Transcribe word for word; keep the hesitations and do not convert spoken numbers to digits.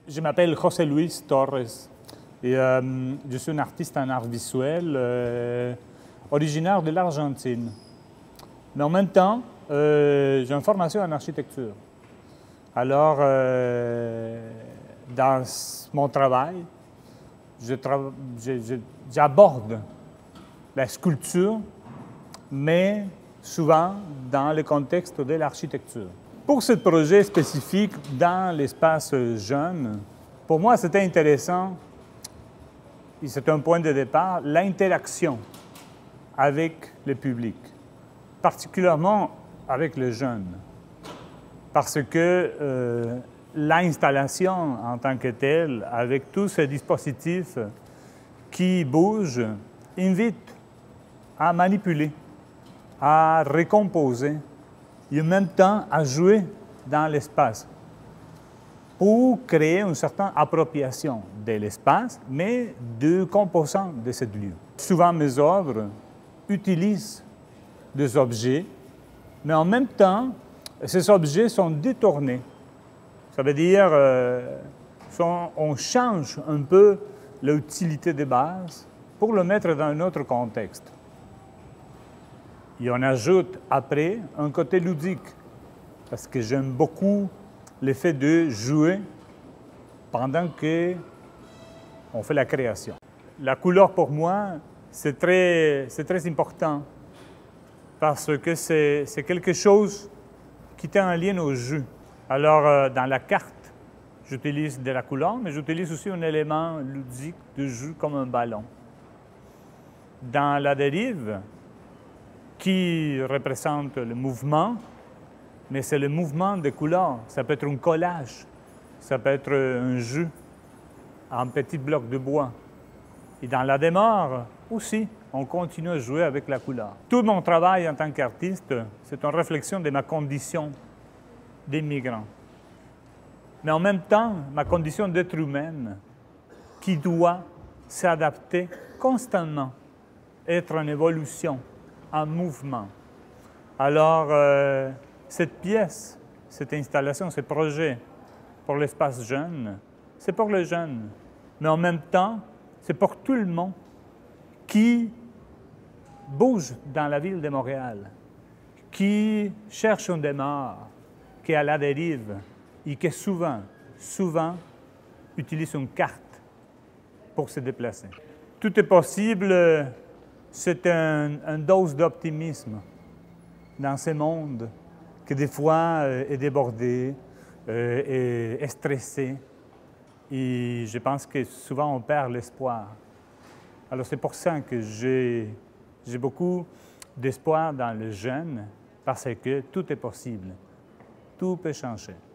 Je m'appelle José Luis Torres et euh, je suis un artiste en art visuel euh, originaire de l'Argentine. Mais en même temps, euh, j'ai une formation en architecture. Alors, euh, dans mon travail, j'aborde la sculpture, mais souvent dans le contexte de l'architecture. Pour ce projet spécifique dans l'espace jeune, pour moi, c'était intéressant, et c'est un point de départ, l'interaction avec le public, particulièrement avec les jeunes, parce que euh, l'installation en tant que telle, avec tous ces dispositifs qui bougent, invite à manipuler, à recomposer et en même temps à jouer dans l'espace pour créer une certaine appropriation de l'espace, mais de composants de ce lieu. Souvent, mes œuvres utilisent des objets, mais en même temps, ces objets sont détournés. Ça veut dire euh, on change un peu l'utilité de base pour le mettre dans un autre contexte. Et on ajoute après un côté ludique, parce que j'aime beaucoup le fait de jouer pendant qu'on fait la création. La couleur pour moi, c'est très, c'est très important, parce que c'est quelque chose qui est en lien au jeu. Alors, euh, dans la carte, j'utilise de la couleur, mais j'utilise aussi un élément ludique de jeu comme un ballon. Dans la dérive, qui représente le mouvement, mais c'est le mouvement de couleurs. Ça peut être un collage, ça peut être un jeu en petits blocs de bois. Et dans la démarre aussi, on continue à jouer avec la couleur. Tout mon travail en tant qu'artiste, c'est une réflexion de ma condition d'immigrant. Mais en même temps, ma condition d'être humaine qui doit s'adapter constamment, être en évolution, en mouvement. Alors, euh, cette pièce, cette installation, ce projet pour l'espace jeune, c'est pour les jeunes. Mais en même temps, c'est pour tout le monde qui bouge dans la ville de Montréal, qui cherche un démarre, qui est à la dérive et qui souvent, souvent utilise une carte pour se déplacer. Tout est possible. C'est une un dose d'optimisme dans ce monde qui, des fois, euh, est débordé, euh, est, est stressé. Et je pense que souvent, on perd l'espoir. Alors, c'est pour ça que j'ai beaucoup d'espoir dans les jeunes, parce que tout est possible. Tout peut changer.